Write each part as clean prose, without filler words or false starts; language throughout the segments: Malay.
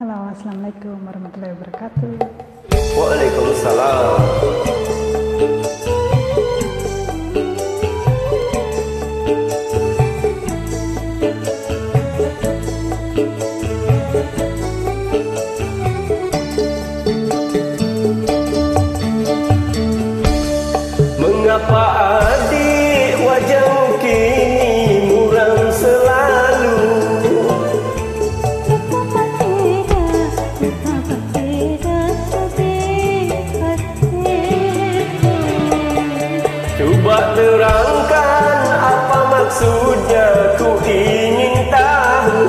Halo, assalamualaikum warahmatullahi wabarakatuh. Waalaikumsalam. Mengapa adik wajahmu kini muram selalu? Cuba terangkan apa maksudnya, ku ingin tahu.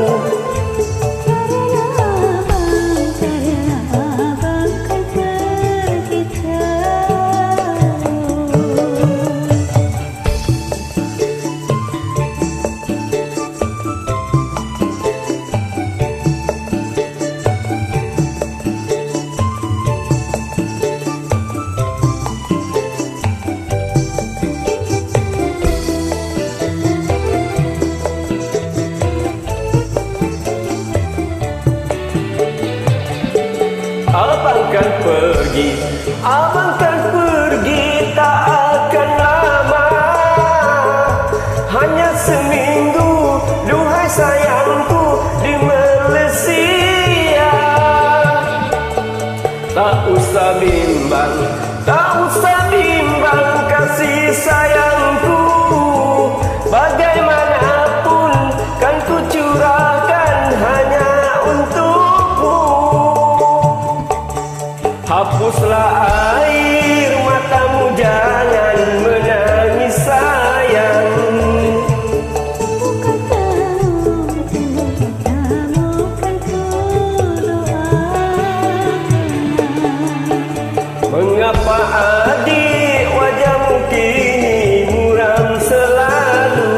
Abang kan pergi tak akan lama, hanya seminggu, duhai sayangku di Malaysia. Tak usah bimbang, tak usah bimbang kasih sayangku, bagaimanapun kan ku curahkan hanya untukmu. Hapuslah air matamu, jangan menangis sayang. Mengapa adik wajahmu kini muram selalu?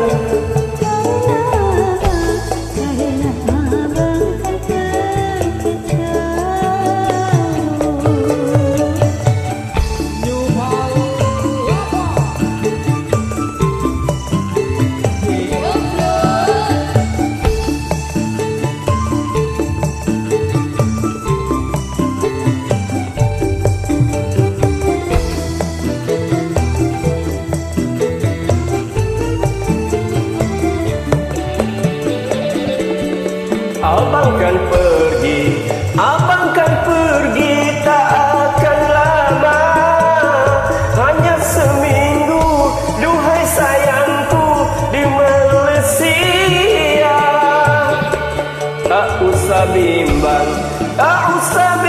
Abang kan pergi tak akan lama, hanya seminggu, duhai sayangku di Malaysia. Tak usah bimbang, tak usah